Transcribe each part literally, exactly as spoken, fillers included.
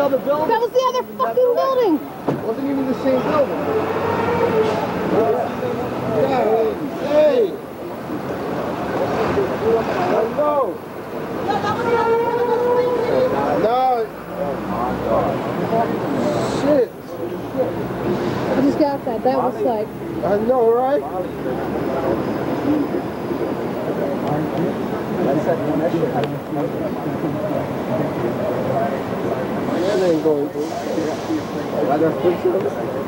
other building? That was the other fucking building. It wasn't even the same building. Yeah, hey! Let's go! No! Oh my God. Shit! I just got that. That was like... I know, right? That ain't going through. I got fix it.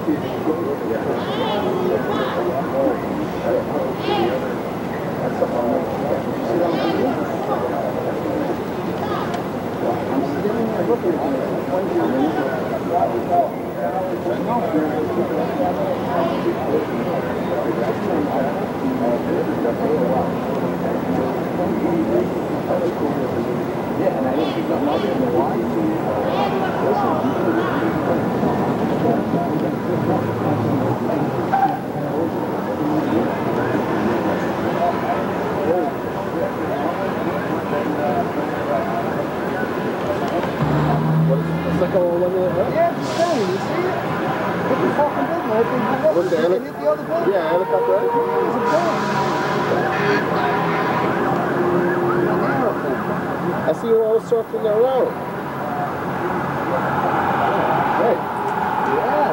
Yeah, and I didn't think I'm not in the line. It's like a one of the... Yeah, it's funny, you see it? What the fucking building? I think you What's the hit the other building? Yeah, helicopter. Yeah, it's a building. I see you all circling around. Right. Yeah.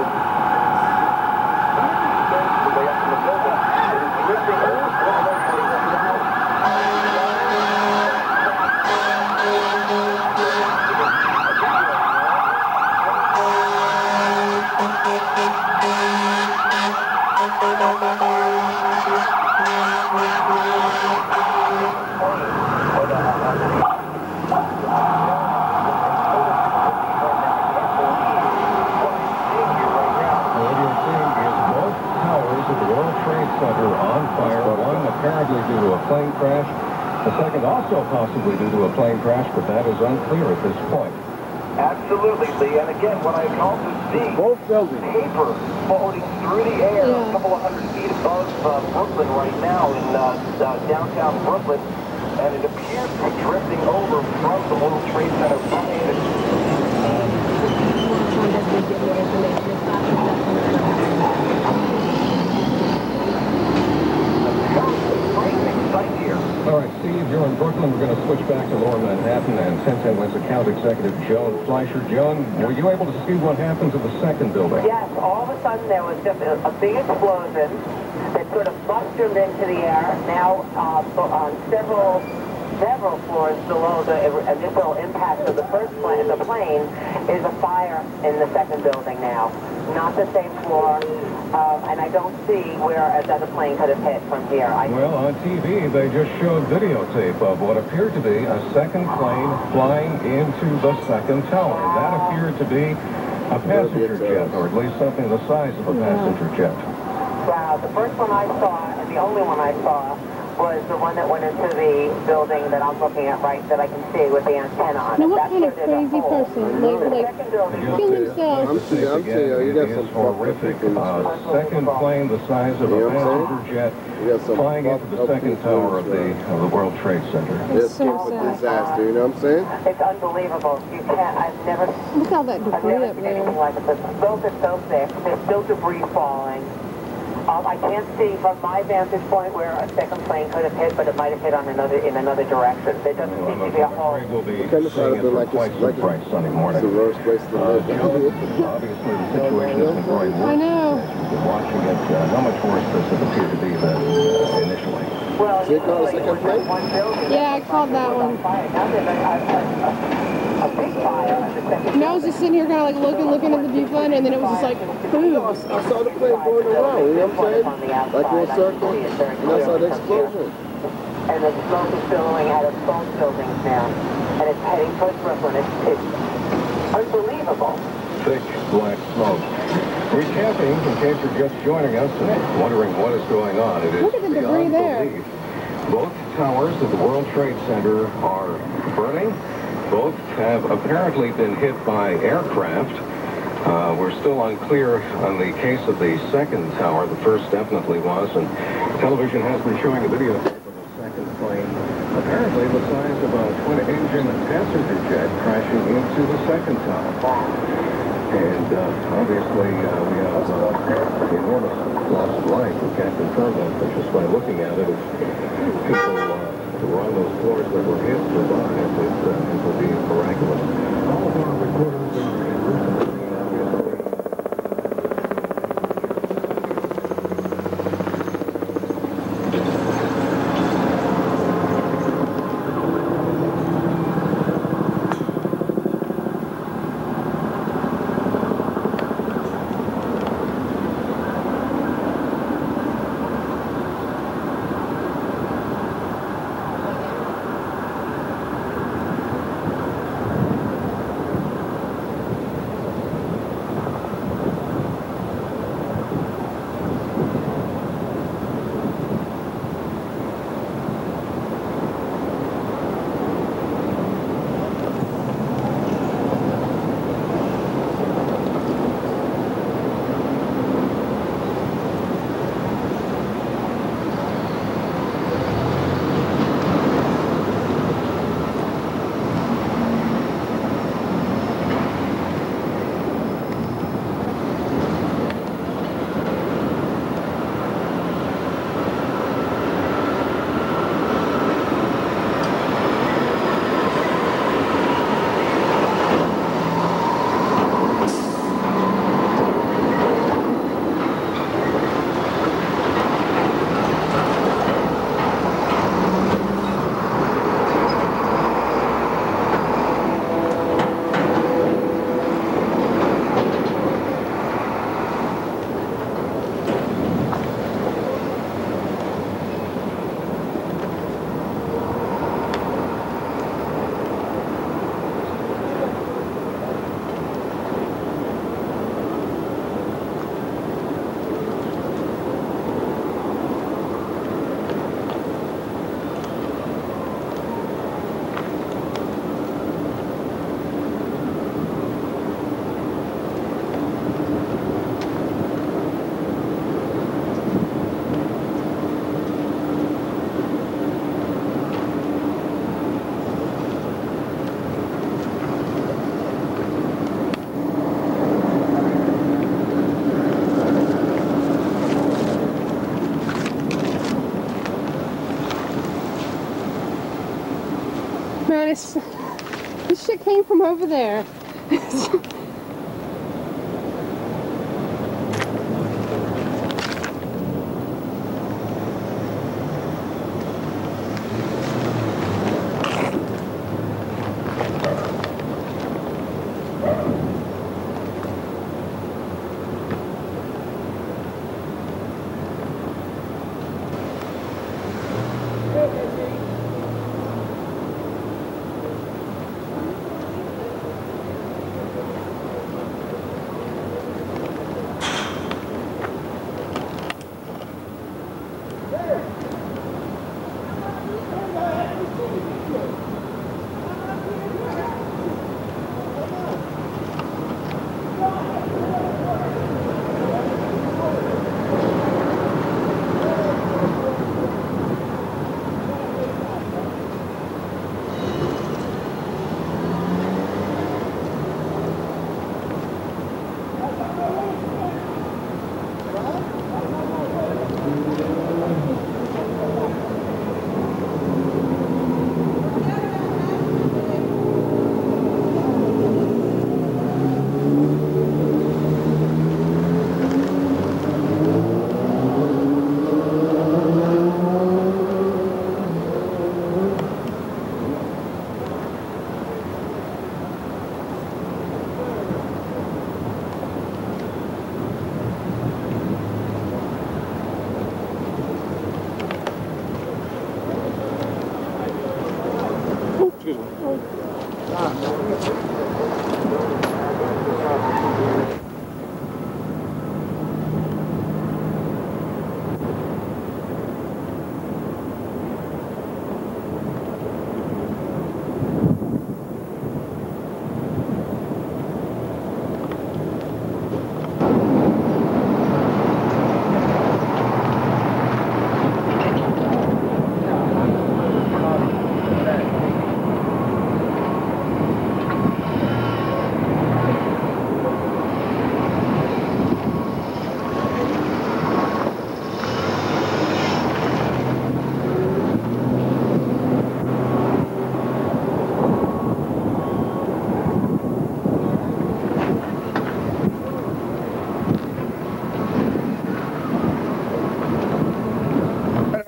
Apparently due to a plane crash. The second also possibly due to a plane crash, but that is unclear at this point. Absolutely, Lee. And again, what I can also see, Both buildings. paper floating through the air Yeah. a couple of hundred feet above uh, Brooklyn right now in uh, uh, downtown Brooklyn. And it appears to be drifting over from the World Trade Center building. All right, Steve, you're in Brooklyn. We're going to switch back to Lower Manhattan and ten ten West account executive Joan Fleischer. Joan, were you able to see what happened to the second building? Yes, all of a sudden there was just a, a big explosion that sort of mushroomed into the air. Now uh, on several several floors below the initial impact of the first plane, the plane, is a fire in the second building now. Not the same floor, um, and I don't see where another plane could have hit from here. I Well, on T V, they just showed videotape of what appeared to be a second plane flying into the second tower. That appeared to be a passenger jet, or at least something the size of a passenger jet. Wow, the first one I saw, and the only one I saw, was the one that went into the building that I'm looking at right, that I can see with the antenna on it. Now, what That's kind of where there's a crazy hole. person? The Like, like, second building, kill himself. I'm seeing, I'm seeing, you got some horrific. Uh, second plane the size of a You know what I'm passenger jet You got some flying into the fucked up second people tower of as the, well. of the World Trade Center. This so type of sad. disaster, you know what I'm saying? it's unbelievable. You can't, I've never, Look at all that I've debris never up seen there. anything like it. The smoke is so thick. There's still debris falling. Um, I can't see from my vantage point where a second plane could have hit, but it might have hit on another in another direction. There doesn't seem to be a hole. We'll be Kind of seeing it felt for like quite it's some like bright sunny It's morning. the worst place to Uh, live. Obviously, the situation has been growing worse. I know. As you've been watching it, uh, how much worse does it appear to be than uh, initially? Well, So you call it usually second it was plane? just one building. Yeah, I called that one. Fire. Now there's a, a, a, a big fire on the second And I was just sitting here kind of like looking, looking at the viewfinder, and then it was just like, boom. I saw the plane going around, you know what I'm saying? Like in a circle, and I saw the explosion. And the smoke is billowing out of both buildings now. And it's heading towards Brooklyn. It's, it's unbelievable. Thick black smoke. Recapping, in case you're just joining us and wondering what is going on, it is Look at the debris beyond there. belief. Both towers of the World Trade Center are burning. Both have apparently been hit by aircraft. Uh, we're still unclear on the case of the second tower. The first definitely was, and television has been showing a video of the second plane apparently the size of a twin-engine passenger jet crashing into the second tower. And uh, obviously uh, we have uh, enormous loss of life. We can't confirm that, but just by looking at it, if people uh, who were on those floors that were hit survived, it, uh, it would be miraculous. All of our reporters are in Jerusalem, obviously. Man, it's, this shit came from over there.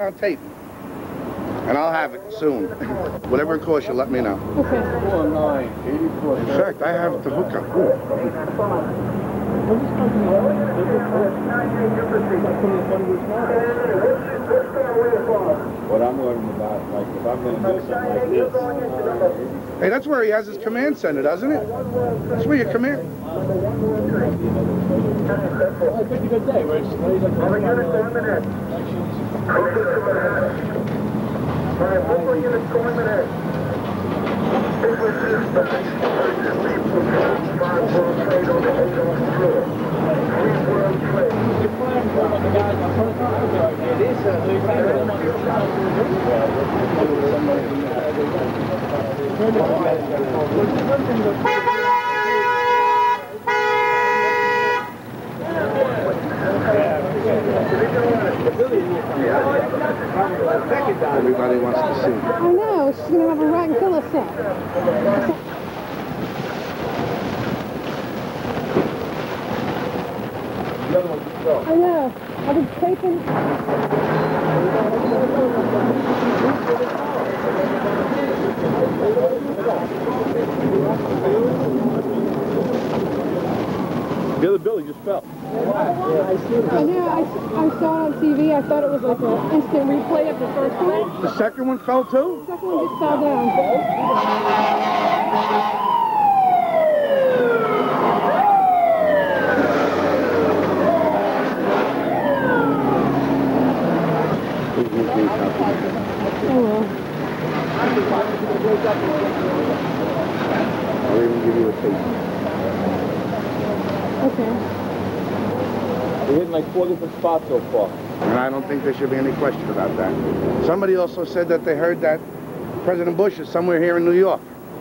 on tape. And I'll have it soon. Whatever it costs you, let me know. Okay. four nine, eighty-four. In fact, I have the hookup. What I'm worrying about, like, if I'm going to do something like this, uh, Hey, that's where he has his command center, doesn't it? That's where your command... well, it's a pretty good day, where it's lays up on Everybody wants to see. I know, she's gonna have a rotten killer set. I know. I was taking. The other Billy just fell. I know. I, I saw it on T V. I thought it was like an instant replay of the first one. The second one fell too? The second one just fell down. Oh well. I'll even give you a tape. Okay. We're hitting like four different spots so far. And I don't think there should be any question about that. Somebody also said that they heard that President Bush is somewhere here in New York.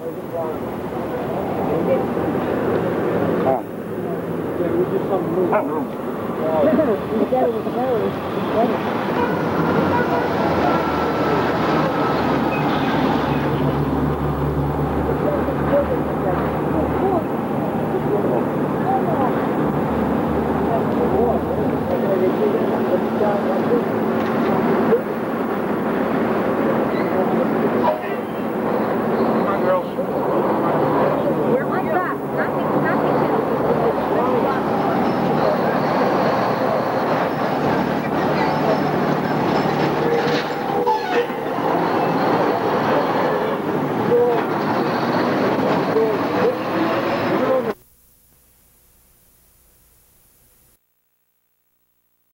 Oh.